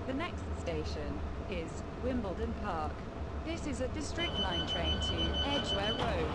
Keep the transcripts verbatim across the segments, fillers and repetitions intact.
The next station is Wimbledon Park. This is a District line train to Edgware Road.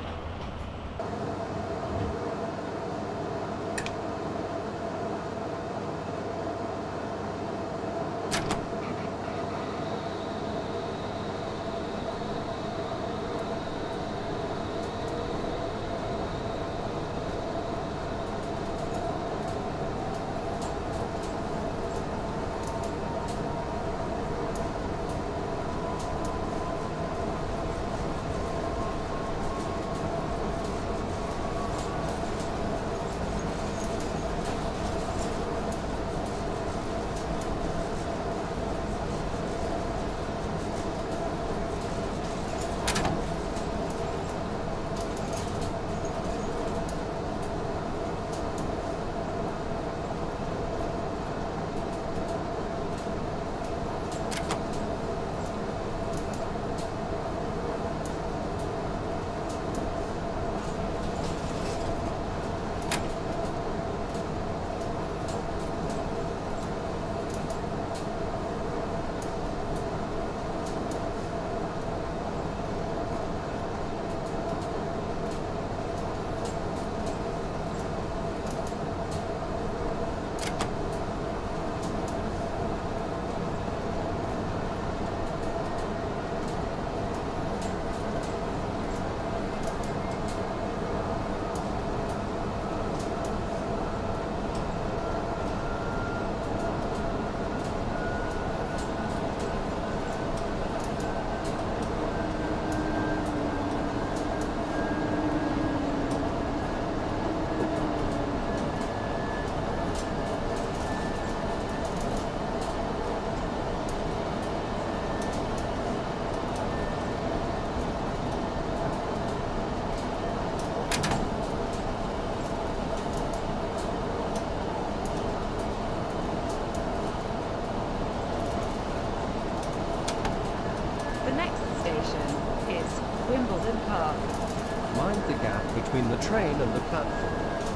Wimbledon Park. Mind the gap between the train and the platform.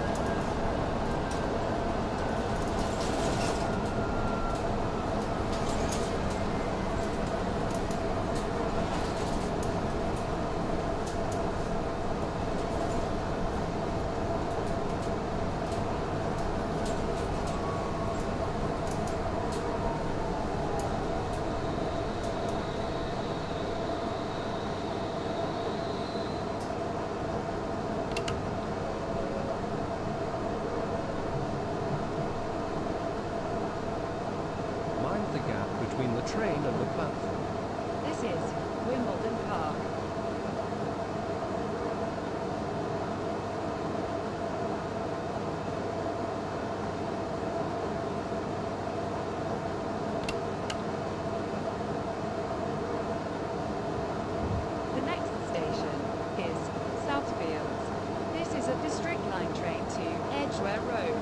The gap between the train and the platform. This is Wimbledon Park. The next station is Southfields. This is a District line train to Edgware Road.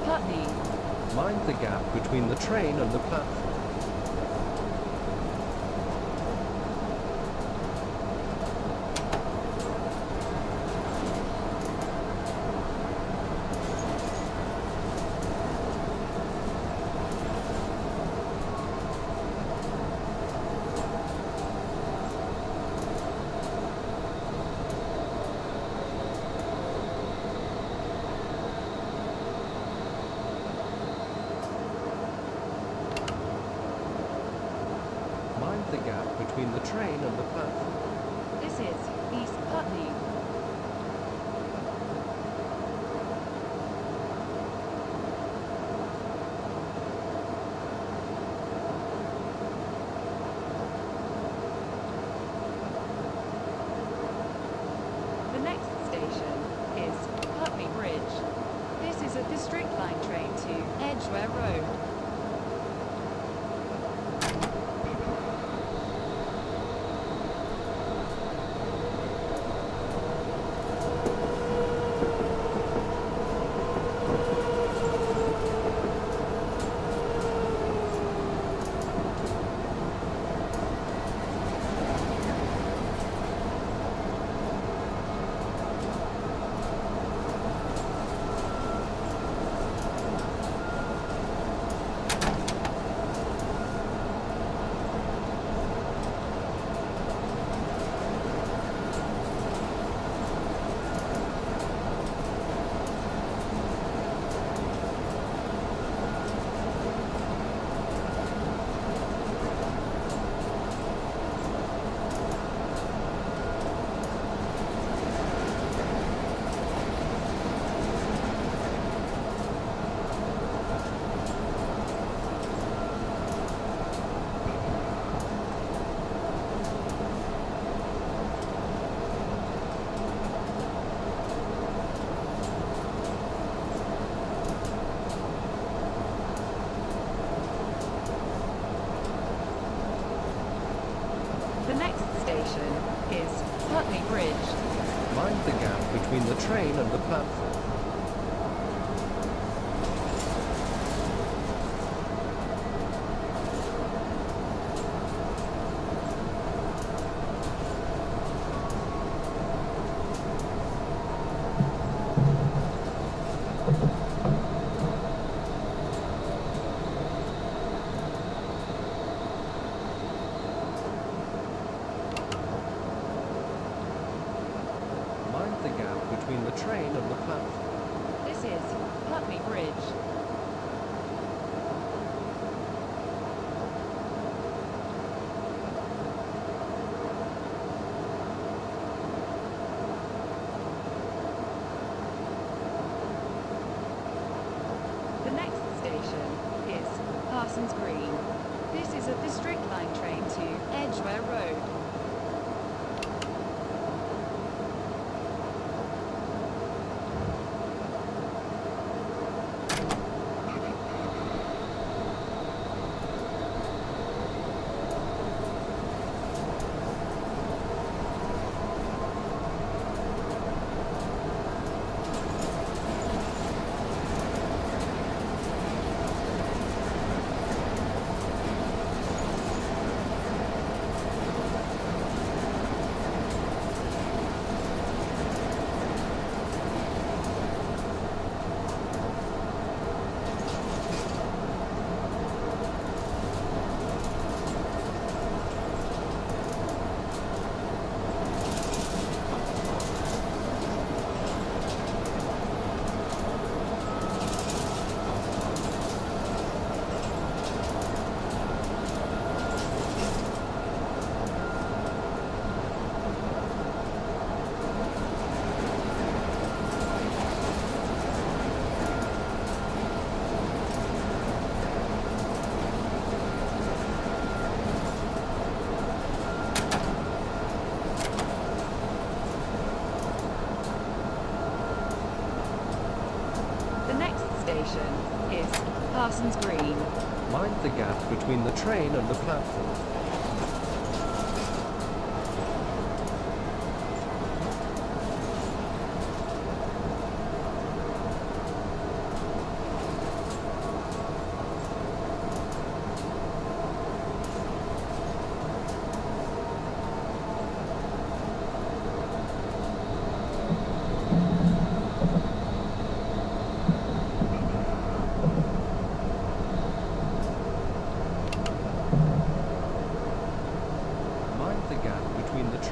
Putney. Mind the gap between the train and the platform. Mind the gap between the train and the platform. This is East Putney. The next station is Putney Bridge. This is a District Line train to Edgware Road. The next station is Putney Bridge. Mind the gap between the train and the platform. Mind the gap between the train and the platform. This is Putney Bridge. The next station is Parsons Green. This is a District Line train to Edgware Road. station is Parsons Green. Mind the gap between the train and the platform.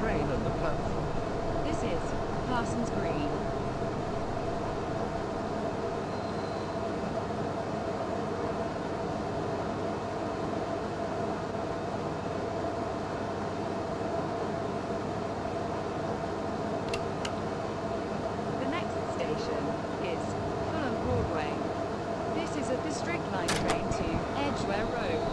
train and the platform. This is Parsons Green. The next station is Fulham Broadway. This is a District Line train to Edgware Road.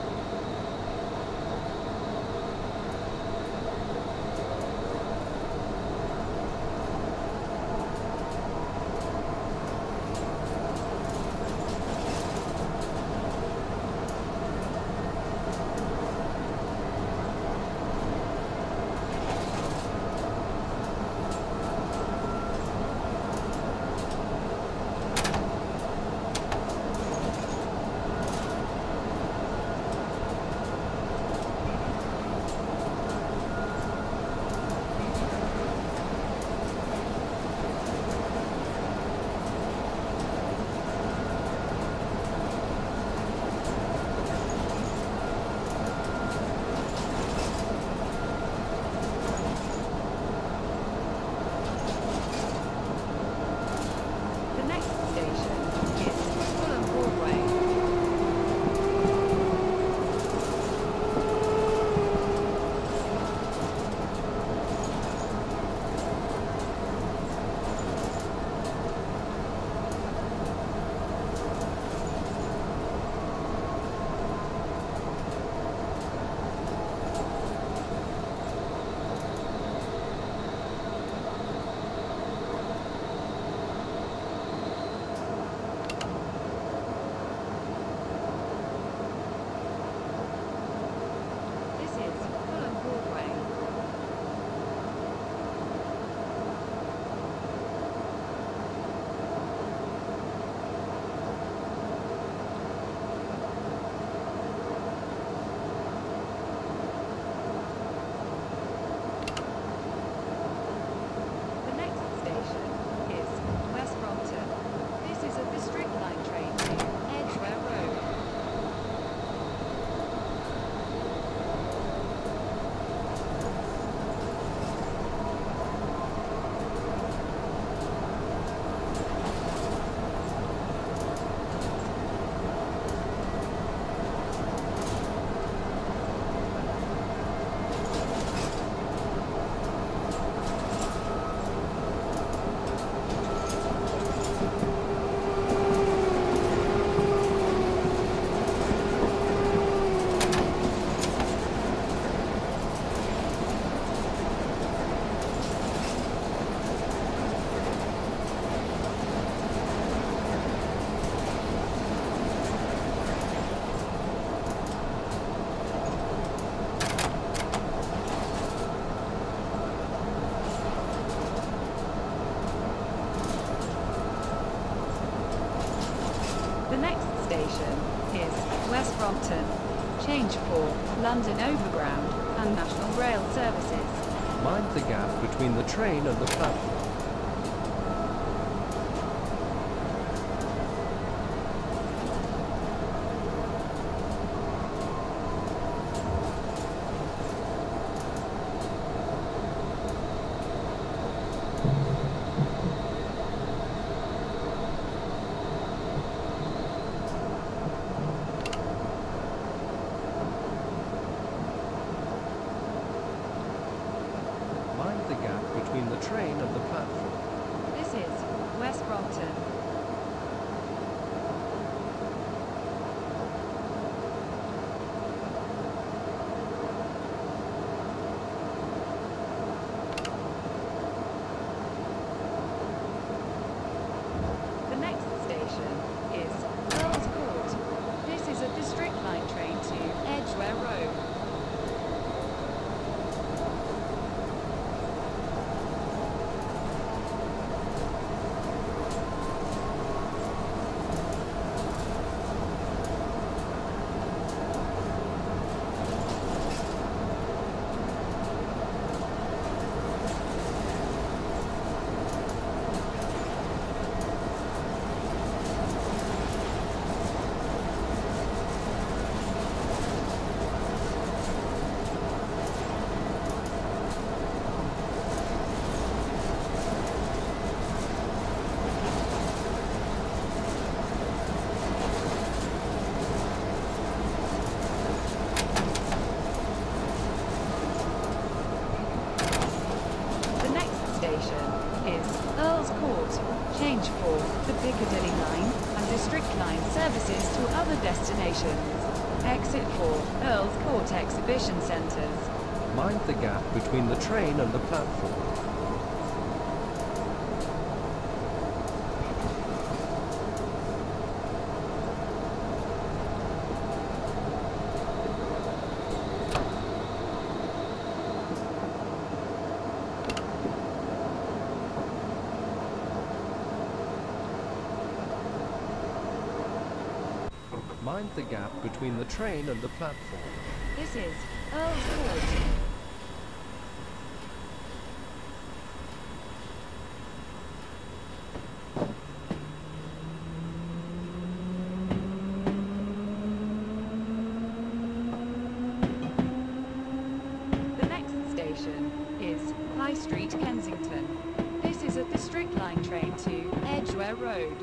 The next station is West Brompton. Change for London Overground and National Rail services. Mind the gap between the train and the platform. The gap between the train and the platform. This is West Brompton. The next station is Earl's Court. This is a District Line train to Edgware Road. change for the Piccadilly line and District line services to other destinations. Exit for Earls Court Exhibition Centres. Mind the gap between the train and the platform. Mind the gap between the train and the platform. This is Earls Court. The next station is High Street, Kensington. This is a District line train to Edgware Road.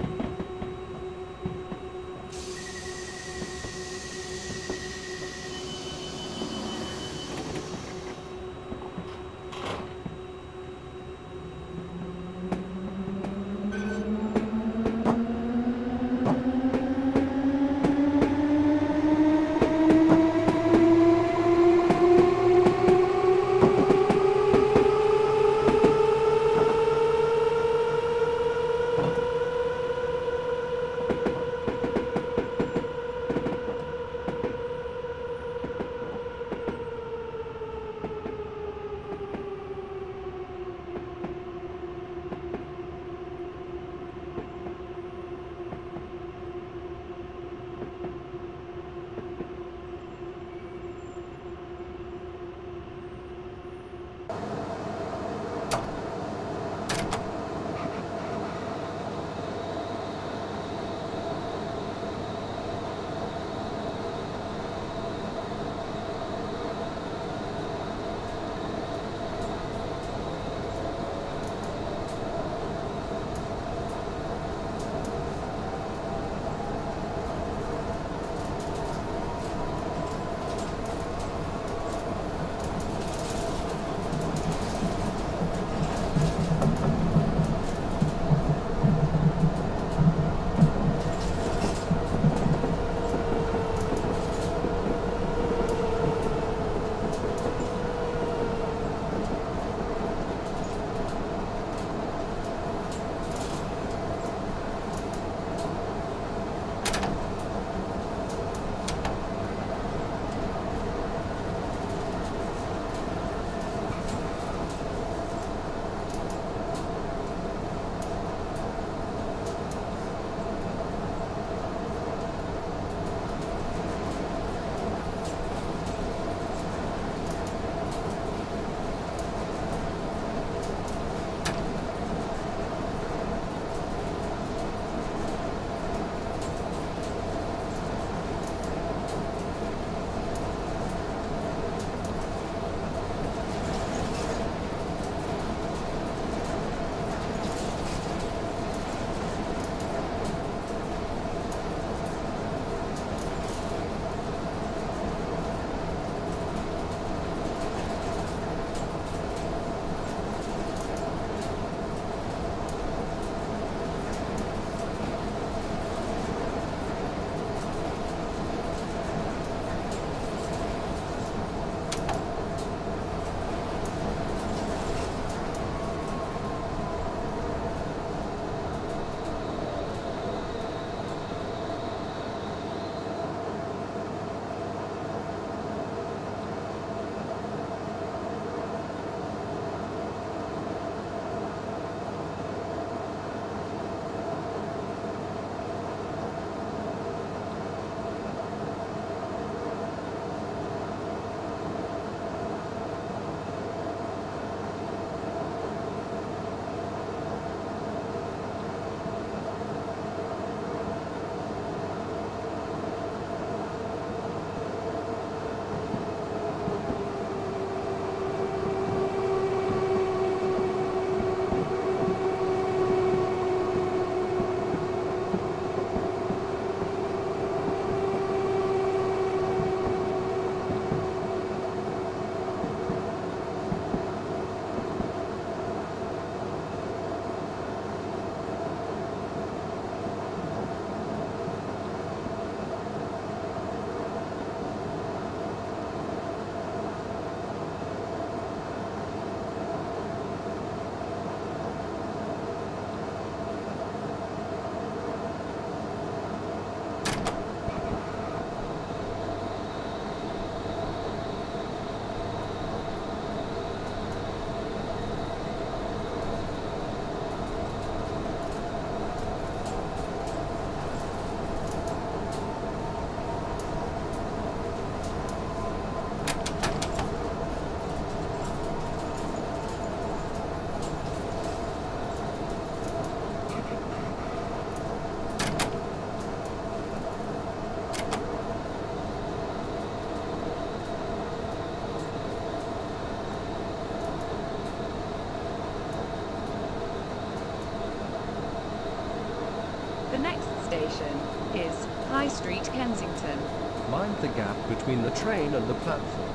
station is High Street, Kensington. Mind the gap between the train and the platform.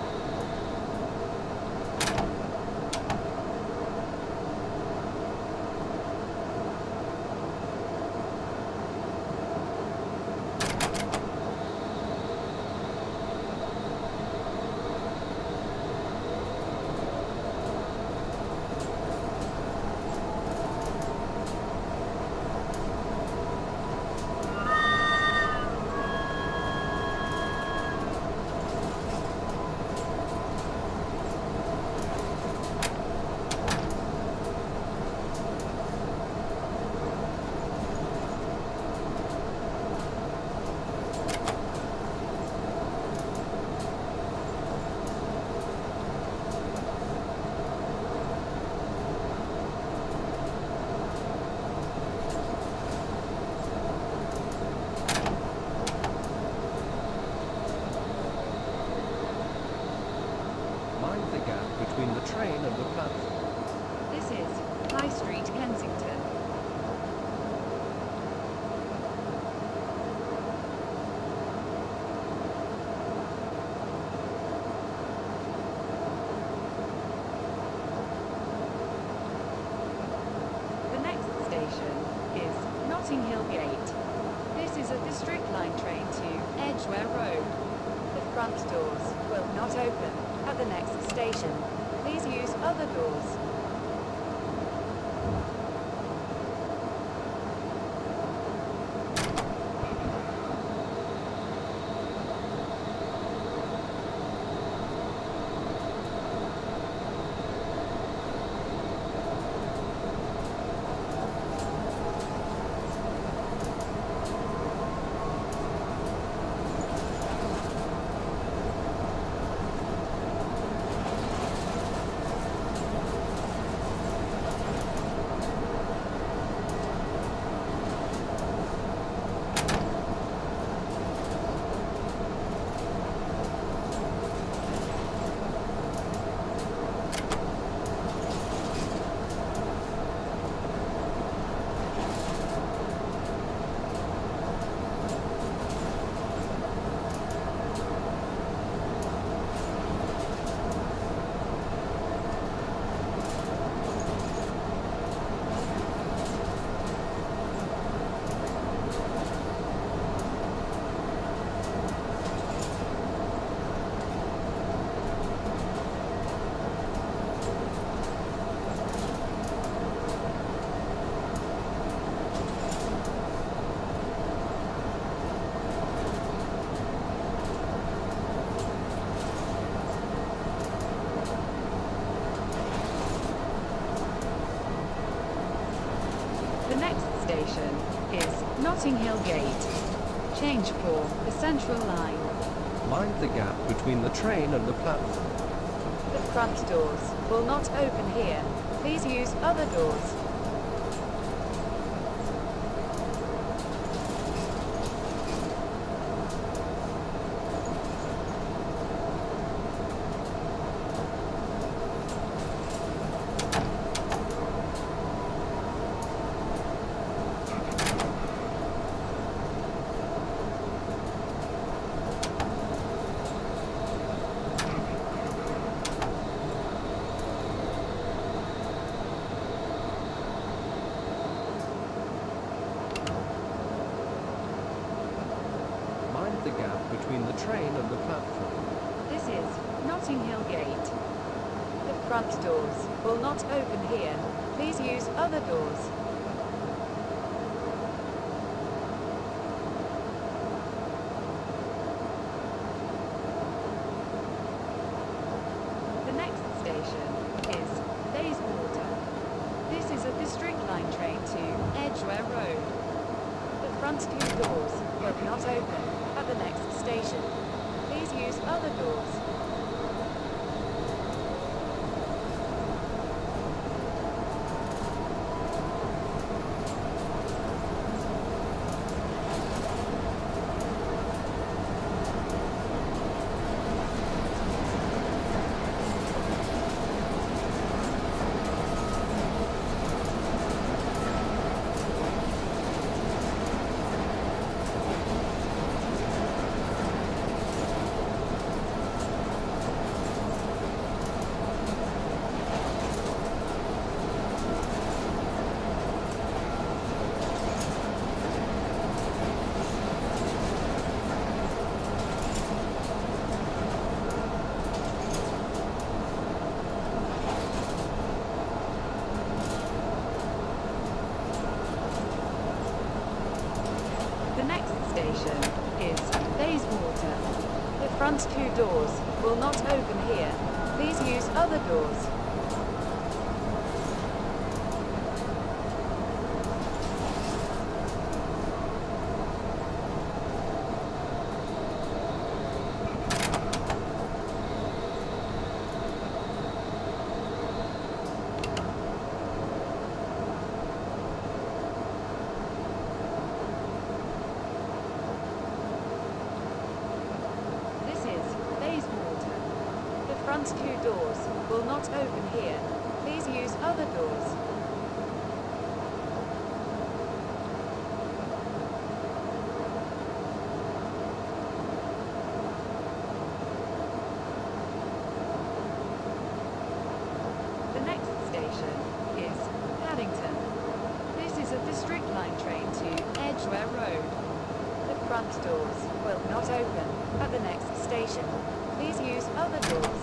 Mind the gap between the train and the platform. This is High Street, Kensington. The next station is Notting Hill Gate. This is a District Line train to Edgware Road. The front doors will not open at the next station. Please use other doors. The next station is Notting Hill Gate. Change for the Central Line. Mind the gap between the train and the platform. The front doors will not open here. Please use other doors. The gap between the train and the platform. This is Notting Hill Gate. The front doors will not open here. Please use other doors. The next station is Bayswater. This is a District Line train to Edgware Road. The front two doors will not open at the next station. Please use other doors. front two doors will not open here. Please use other doors. Front two doors will not open here. Please use other doors. The next station is Paddington. This is a District Line train to Edgware Road. The front doors will not open at the next station. Please use other doors.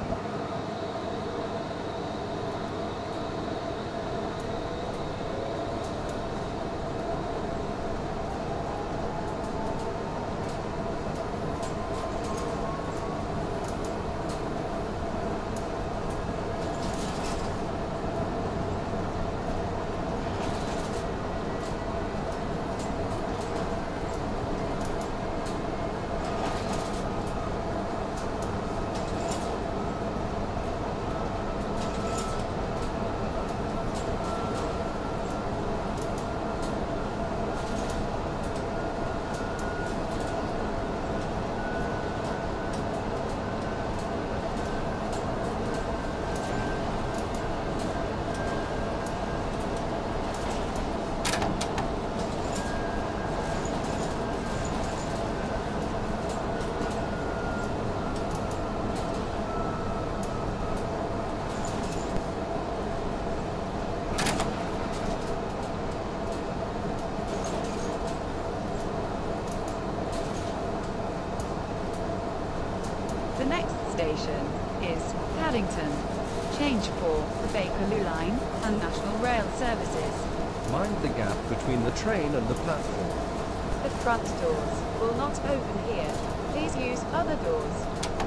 The next station is Paddington. Change for the Bakerloo Line and National Rail services. Mind the gap between the train and the platform. The front doors will not open here. Please use other doors.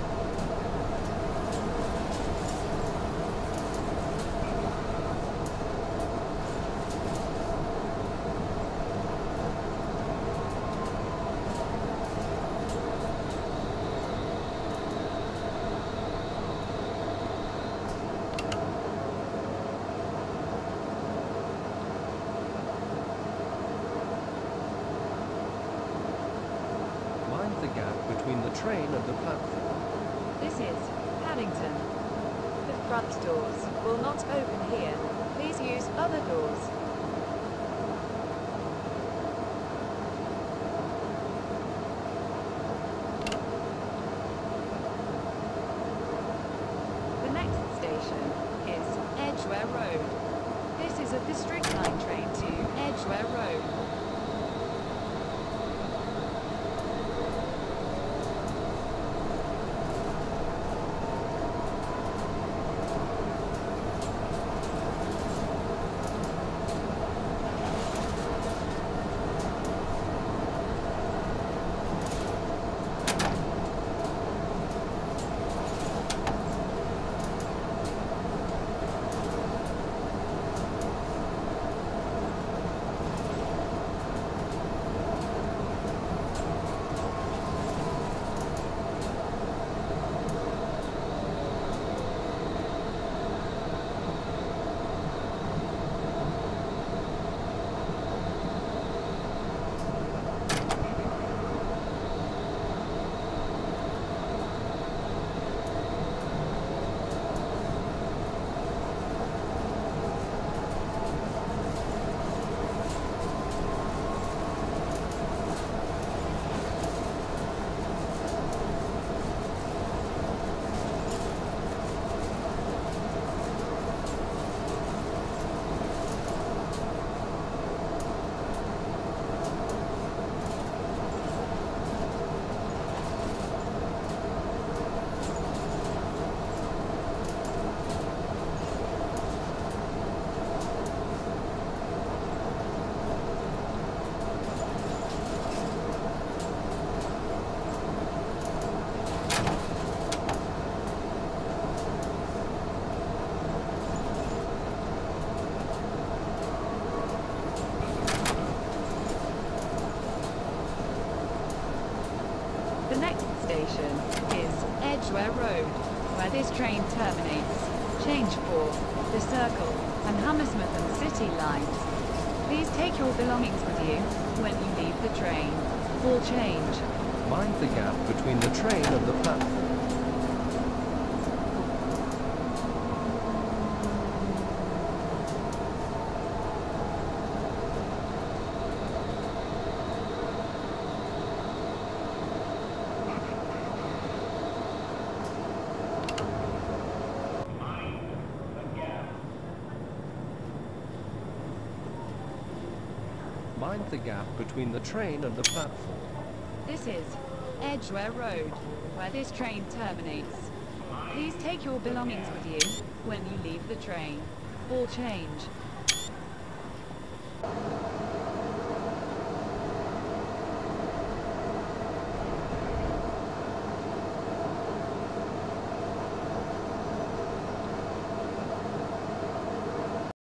The gap between the train and the platform. This is Paddington. The front doors will not open here. Please use other doors. The next station is Edgware Road. This is a District Line train to Edgware Road. The next station is Edgware Road, where this train terminates. Change for the Circle and Hammersmith and City lines. Please take your belongings with you when you leave the train. All change. Mind the gap between the train and the platform. Mind the gap between the train and the platform. This is Edgware Road, where this train terminates. Please take your belongings with you when you leave the train. All change.